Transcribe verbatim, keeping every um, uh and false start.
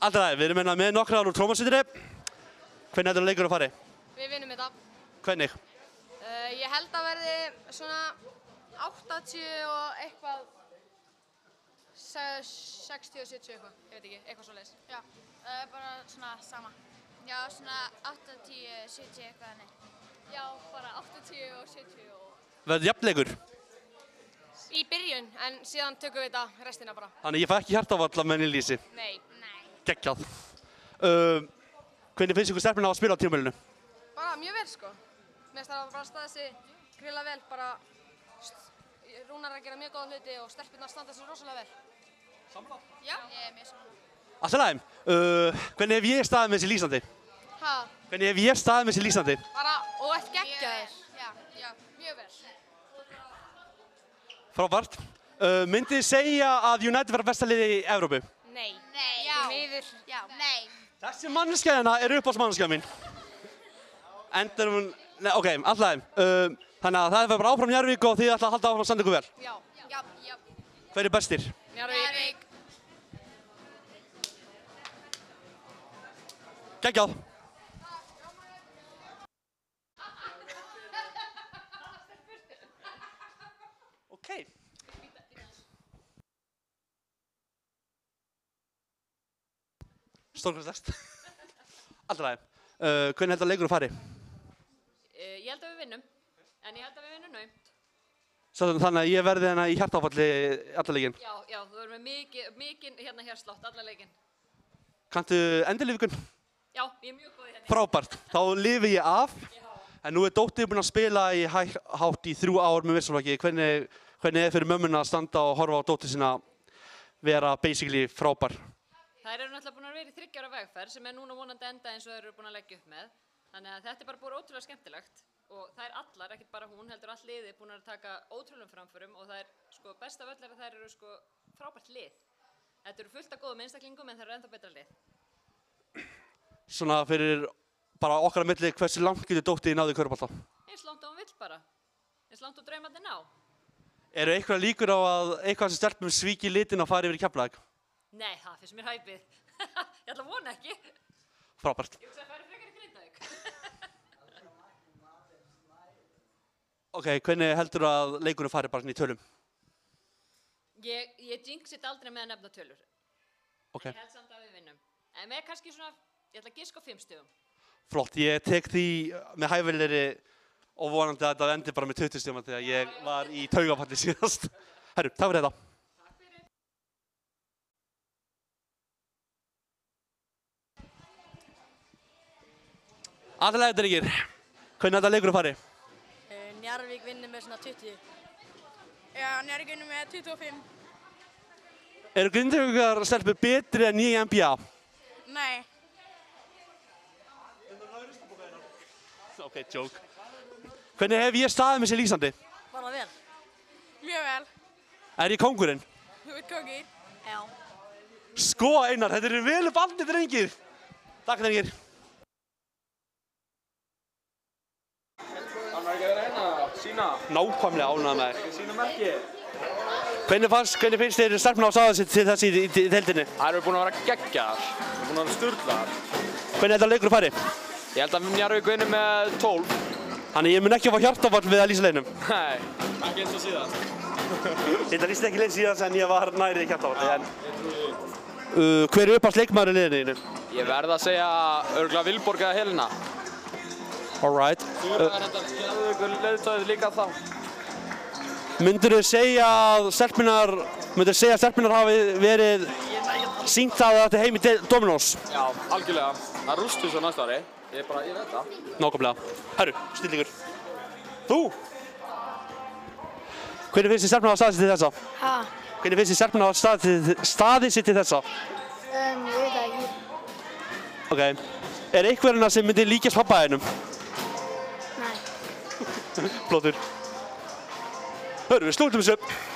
Alltaf, við erum hérna með nokkrar úr trómasveitinni. Hvernig heldur leikur að fari? Við vinnum þetta. Hvernig? Uh, ég held að verði svona áttatíu og eitthvað, sextíu og sjötíu eitthvað, ég veit ekki, eitthvað svoleiðis. Já, uh, bara svona sama. Já, svona áttatíu, sjötíu eitthvað neitt. Já, bara áttatíu og sjötíu og... Verður jafnleikur? Í byrjun, en síðan tökum við þetta restina bara. Þannig ég fæ ekki hjartáfall með Lýsi. Nei. Nei. Geggjað. Uh, hvernig finnst ykkur stelpuna á að spila á tímabilinu? Bara mjög vel sko. Mér finnst það bara staðið sig gríðarlega vel, bara Rúnar er að gera mjög góða hluti og stelpurnar standa sig rosalega vel. Sammála? Já. Ég er mjög sammála. Alltaf lægum. Uh, hvernig hef ég staðið með þessi lýsandi? Ha? Hvernig hef ég staðið með þessi lýsandi? Bara, og ert geggjaðir. Já, já, mjög vel. Frábært. Uh, myndið þið segja að United verður besta liðið í Evrópu? Nei. Nei. Já. Miður. Já. Nei. Þessi manneskja hérna er uppáhaldsmanneskja mín. Endur hún... Nei, ok, alltaf lægum. Uh, þannig að það er bara áfram Njarðvík og þið ætla að halda áfram að standa ykkur vel. Já. Já, já. Hver er bestir? Njarðvík. Geggjað. Ok. Stórkvæmstast. Alltaf lægum. Uh, hvernig heldur að leikurinn fari? Uh, ég held að við vinnum, en ég held að við vinnum naumt. Þannig að ég verði hérna í hjartáfalli alla leikinn. Já, já, þú verður með mikið, mikið hérna hérslátt alla leikinn. Kanntu endurlífikun? Já, ég er mjög góð í henni. Frábært. Þá lifi ég af. Já. En nú er dóttir búin að spila í hæ, hátt í þrjú ár með Vissulvaki. Hvernig, hvernig er fyrir mömmuna að standa og horfa á dóttir sína vera basically frábær? Þær eru náttúrulega búin að vera í þriggja ára vegferð sem er núna vonandi enda eins og þær eru búin að leggja upp með. Þannig að þetta er bara búin ótrúlega skemmtilegt og það er allar, ekkert bara hún, heldur all liðið búin að taka ótrúlegum framförum og það er sko best af öll er að þær eru sko frábært lið. Þetta eru fullt af góðum einstaklingum en það eru ennþá betra lið. Svona fyrir bara okkar að milli, hversu langt getur dóttir náðu í körfubolta? Eins langt og hún vill bara. Eins langt og draumarnir ná. Eru eitthvað líkur á að eitthvað sem stelpum svíki litin að fara yfir í Keflavík? Nei, það finnst mér hæpið. Ég ætla að vona ekki. Frábært. Ég hugsa að fara frekar í Grindavík. Ok, hvernig heldur að leikurinn fari bara í tölum? Ég, ég jinxi þetta aldrei með að nefna tölur. Ok. Ég held samt að við vinnum. En með kannski svona, ég ætla að giska á fimm stigum. Flott, ég tek því með hæfilegri og vonandi að þetta endi bara með tuttugu stigum þegar ég var í taugafalli síðast. Herru, takk fyrir þetta. Takk fyrir. Aðalega drengir, hvernig þetta leikurinn fari? Njarðvík vinnur með svona tuttugu. Já, Njarðvík vinnur með tuttugu og fimm. Eru Grindavíkar stelpur betri en ég í N B A? Nei. Ok, joke. Hvernig hef ég staðið með sér lýsandi? Bara vel. Mjög vel. Er ég kóngurinn? Þú ert kóngir. Já. Sko Einar, þetta eru vel bandið drengir. Takk drengir. Ánægður ekki að reyna að sína? Nákvæmlega ánægður með þig. Sína merki? Hvernig, fannst, hvernig finnst þér stelpuna á staðið til þessi í, í, í deildinni? Það eru búin að vera geggjaðar. Það eru búin að vera sturlaðar. Hvernig heldur að leikurinn fari? Ég held að Njarðvík vinnur með tólf. Þannig ég mun ekki að fá hjartáfall við að lýsa leiknum. Nei. Ekki eins og síðan. Þetta lýsti ekki leik síðan en ég var nærið hjartáfalli. En... Uh, hver er uppáhalds leikmaður í liðinu? Ég verð að segja örugglega Vilborg eða Helena. Alright. Þura er þetta Njarðvíkur leiðtogið líka þá. Myndur þið segja að stelpunar, myndur þið segja að stelpunar hafi verið sýnt það að þetta er heim í Dominós? Já, algjörlega. Það rústu svo næsta ári. Ég er bara, ég veit það. Nákvæmlega. Herru, stillingur. Þú? Hvernig finnst þið stelpunar hafa staðið sig til þessa? Ha? Hvernig finnst þið stelpunar hafa staðið, staðið sig til þessa? Um, ég veit það ekki. Ok. Er einhverjana sem myndir líkjast pappa þínum? Nei. Flottur. Hörru, við slútum þessu upp.